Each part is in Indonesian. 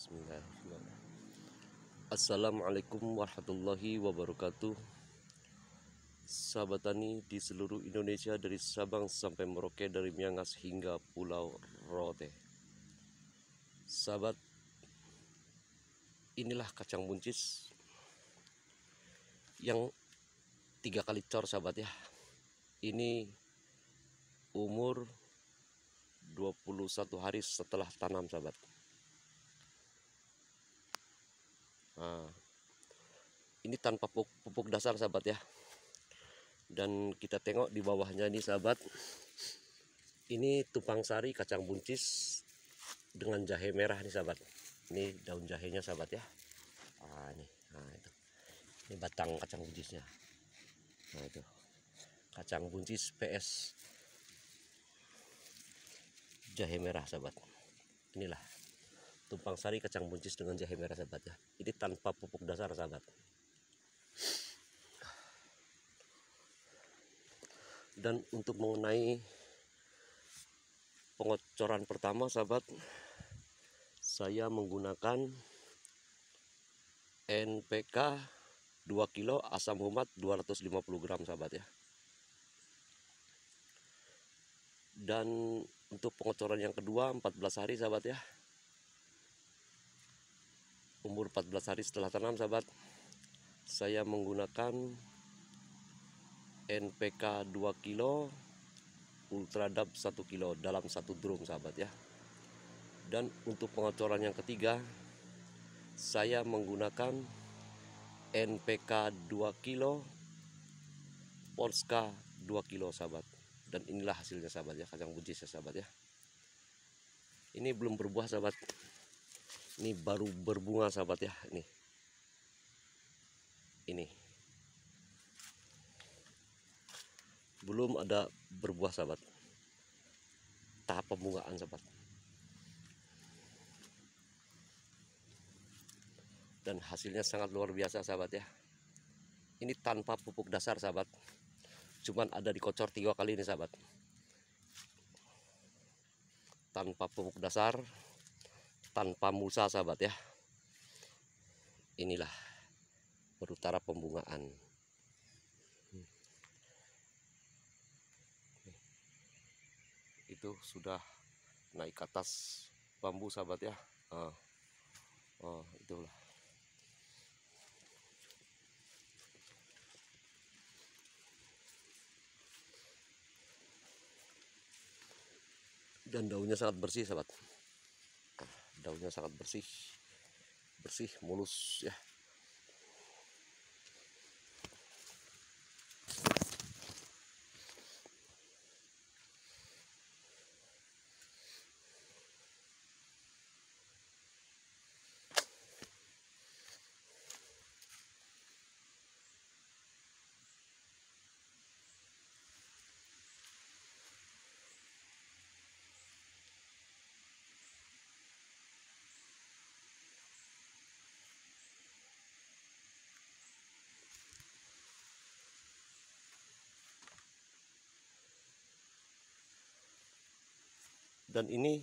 Bismillahirrahmanirrahim. Assalamualaikum warahmatullahi wabarakatuh. Sahabat tani di seluruh Indonesia, dari Sabang sampai Merauke, dari Miangas hingga Pulau Rote. Sahabat, inilah kacang buncis yang 3 kali cor, sahabat ya. Ini umur 21 hari setelah tanam, sahabat. Nah, ini tanpa pupuk dasar, sahabat ya. Dan kita tengok di bawahnya ini, sahabat. Ini tumpang sari kacang buncis dengan jahe merah nih, sahabat. Ini daun jahenya, sahabat ya. Itu. Ini batang kacang buncisnya. Nah, itu. Kacang buncis PS jahe merah, sahabat. Inilah tumpang sari kacang buncis dengan jahe merah, sahabat ya. Ini tanpa pupuk dasar, sahabat. Dan untuk mengenai pengocoran pertama, sahabat, saya menggunakan NPK 2 kilo, asam humat 250 gram, sahabat ya. Dan untuk pengocoran yang kedua 14 hari, sahabat ya. Umur 14 hari setelah tanam, sahabat, saya menggunakan NPK 2 kilo, Ultradap 1 kilo dalam 1 drum, sahabat ya. Dan untuk pengocoran yang ketiga, saya menggunakan NPK 2 kilo, Polska 2 kilo, sahabat. Dan inilah hasilnya, sahabat ya, kacang buncis ya, sahabat ya. Ini belum berbuah, sahabat. Ini baru berbunga, sahabat ya. Ini belum ada berbuah, sahabat. Tahap pembungaan, sahabat. Dan hasilnya sangat luar biasa, sahabat ya. Ini tanpa pupuk dasar, sahabat. Cuman ada dikocor 3 kali ini, sahabat. Tanpa pupuk dasar, tanpa mulsa, sahabat ya. Inilah berutara pembungaan. Itu sudah naik ke atas bambu, sahabat ya. Itulah. Dan daunnya sangat bersih, sahabat. Daunnya sangat bersih, mulus ya. Dan ini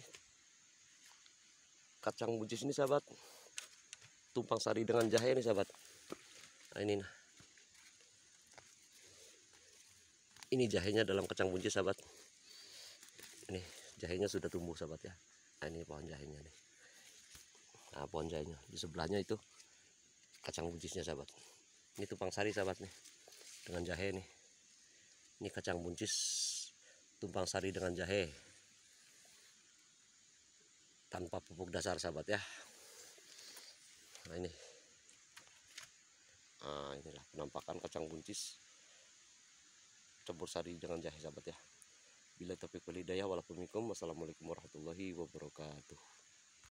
kacang buncis ini, sahabat, tumpang sari dengan jahe ini, sahabat. Nah, ini jahenya dalam kacang buncis, sahabat. Ini jahenya sudah tumbuh, sahabat ya. Nah, ini pohon jahenya nih. Nah, pohon jahenya di sebelahnya itu kacang buncisnya, sahabat. Ini tumpang sari, sahabat nih, dengan jahe nih. Ini kacang buncis tumpang sari dengan jahe tanpa pupuk dasar, sahabat ya. Nah, inilah penampakan kacang buncis campur sari dengan jahe, sahabat ya. Bila taufiq wal hidayah, wassalamualaikum warahmatullahi wabarakatuh.